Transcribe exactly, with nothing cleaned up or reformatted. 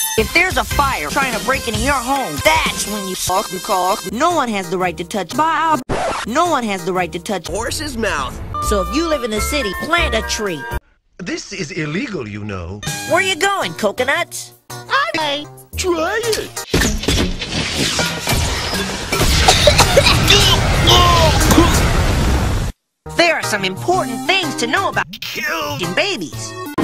If there's a fire trying to break into your home, that's when you suck and cock. No one has the right to touch my No one has the right to touch horse's mouth. So if you live in the city, plant a tree. This is illegal, you know. Where you going, coconuts? I try it. There are some important things to know about Killed babies.